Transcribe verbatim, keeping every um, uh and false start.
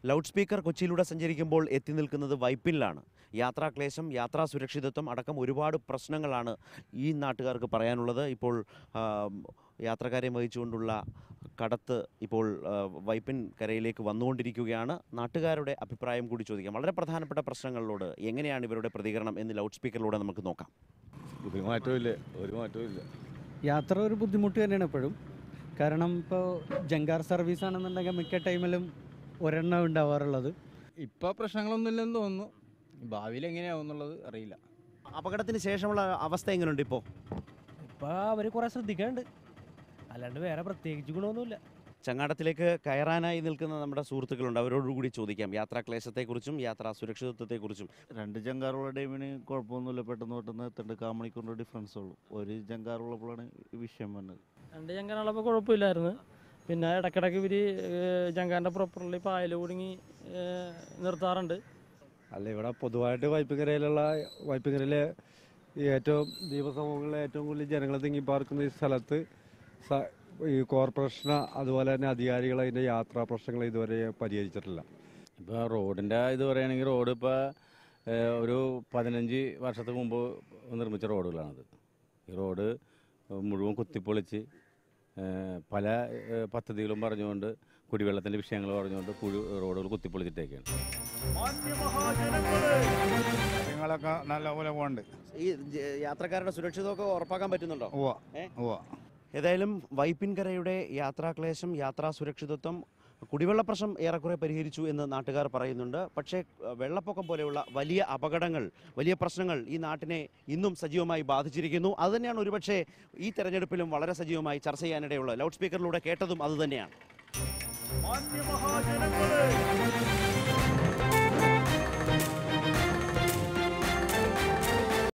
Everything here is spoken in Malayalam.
ലൗഡ് സ്പീക്കർ കൊച്ചിയിലൂടെ സഞ്ചരിക്കുമ്പോൾ എത്തി നിൽക്കുന്നത് വൈപ്പിനിലാണ്. യാത്രാക്ലേശം, യാത്രാ സുരക്ഷിതത്വം അടക്കം ഒരുപാട് പ്രശ്നങ്ങളാണ് ഈ നാട്ടുകാർക്ക് പറയാനുള്ളത്. ഇപ്പോൾ യാത്രക്കാരെ വഹിച്ചുകൊണ്ടുള്ള കടത്ത് ഇപ്പോൾ വൈപ്പിൻ കരയിലേക്ക് വന്നുകൊണ്ടിരിക്കുകയാണ്. നാട്ടുകാരുടെ അഭിപ്രായം കൂടി ചോദിക്കാം. വളരെ പ്രധാനപ്പെട്ട പ്രശ്നങ്ങളോട് എങ്ങനെയാണ് ഇവരുടെ പ്രതികരണം എന്ന് ലൗഡ് സ്പീക്കറിലൂടെ നമുക്ക് നോക്കാം. ഒരു മാറ്റമില്ല ഒരു മാറ്റമില്ല യാത്ര ഒരു ബുദ്ധിമുട്ട് തന്നെയാണ് എപ്പോഴും. കാരണം ഇപ്പോൾ ജങ്കാർ സർവീസ് ആണെന്നുണ്ടെങ്കിൽ മിക്ക ടൈമിലും ഒരെണ്ണം ഉണ്ടാവാറുള്ളത്. ഇപ്പോൾ പ്രശ്നങ്ങളൊന്നുമില്ലെന്ന് തോന്നുന്നു. ഭാവിയിൽ എങ്ങനെയാവും എന്നുള്ളത് അറിയില്ല. അപകടത്തിന് ശേഷമുള്ള അവസ്ഥ എങ്ങനെയുണ്ട്? ഇപ്പോൾ ഇപ്പോൾ അവർ കുറേ ശ്രദ്ധിക്കാനുണ്ട്, അല്ലാണ്ട് വേറെ പ്രത്യേകിച്ച് ഗുണമൊന്നുമില്ല. ചങ്ങാടത്തിലേക്ക് കയറാനായി നിൽക്കുന്ന നമ്മുടെ സുഹൃത്തുക്കളുണ്ട്, അവരോടുകൂടി ചോദിക്കാം യാത്രാക്ലേശത്തെക്കുറിച്ചും യാത്രാ സുരക്ഷിതത്വത്തെക്കുറിച്ചും. രണ്ട് ജങ്കാറുള്ള ഡൈമിന് കുഴപ്പമൊന്നുമില്ല, പെട്ടെന്ന് പെട്ടെന്ന് എത്തേണ്ട കാമണിക്കൂറിൻ്റെ ഡിഫറൻസ് ഉള്ളൂ. ഒരു ജങ്കാറുള്ളപ്പോഴാണ് വിഷയം വന്നത്. രണ്ട് ജങ്കാറുള്ളപ്പോൾ കുഴപ്പമില്ലായിരുന്നു. പിന്നെ ഇടയ്ക്കിടയ്ക്ക് ഇവർ ജങ്കാറിൻ്റെ പ്രോപ്പർലി പായൽ കുടുങ്ങി നിർത്താറുണ്ട്. അല്ല, ഇവിടെ പൊതുവായിട്ട് വൈപ്പിക്കരയിലുള്ള വൈപ്പിക്കരയിലെ ഏറ്റവും ദ്വീപസമൂഹങ്ങളിലെ ഏറ്റവും കൂടുതൽ ജനങ്ങൾ തിങ്ങിപ്പാർക്കുന്ന ഈ സ്ഥലത്ത് ഈ കോർപ്പറേഷൻ അതുപോലെ തന്നെ അധികാരികൾ അതിൻ്റെ യാത്രാ പ്രശ്നങ്ങൾ ഇതുവരെ പരിഹരിച്ചിട്ടില്ല. ഇപ്പോൾ റോഡിൻ്റെ ഇത് പറയുകയാണെങ്കിൽ റോഡ് ഇപ്പോൾ ഒരു പതിനഞ്ച് വർഷത്തിന് മുമ്പ് നിർമ്മിച്ച റോഡുകളാണത്. ഈ റോഡ് മുഴുവൻ കുത്തിപ്പൊളിച്ച് പല പദ്ധതികളും പറഞ്ഞുകൊണ്ട് കുടിവെള്ളത്തിൻ്റെ വിഷയങ്ങൾ പറഞ്ഞുകൊണ്ട് കുഴി റോഡുകൾ കുത്തിപ്പൊളിച്ചിട്ടേക്കാണ്. നിങ്ങളൊക്കെ നല്ലപോലെ പോകുന്നുണ്ട്. ഈ യാത്രക്കാരുടെ സുരക്ഷിതമൊക്കെ ഉറപ്പാക്കാൻ പറ്റുന്നുണ്ടോ? ഉവ്വ. ഏതായാലും വൈപ്പിൻകരയുടെ യാത്രാക്ലേശം, യാത്രാ സുരക്ഷിതത്വം, കുടിവെള്ള പ്രശ്നം ഏറെക്കുറെ പരിഹരിച്ചു എന്ന് നാട്ടുകാർ പറയുന്നുണ്ട്. പക്ഷേ വെള്ളപ്പൊക്കം പോലെയുള്ള വലിയ അപകടങ്ങൾ, വലിയ പ്രശ്നങ്ങൾ ഈ നാട്ടിനെ ഇന്നും സജീവമായി ബാധിച്ചിരിക്കുന്നു. അതുതന്നെയാണ് ഒരുപക്ഷെ ഈ തെരഞ്ഞെടുപ്പിലും വളരെ സജീവമായി ചർച്ച ചെയ്യാനിടയുള്ളത്. ലൗഡ് സ്പീക്കറിലൂടെ കേട്ടതും അതുതന്നെയാണ്.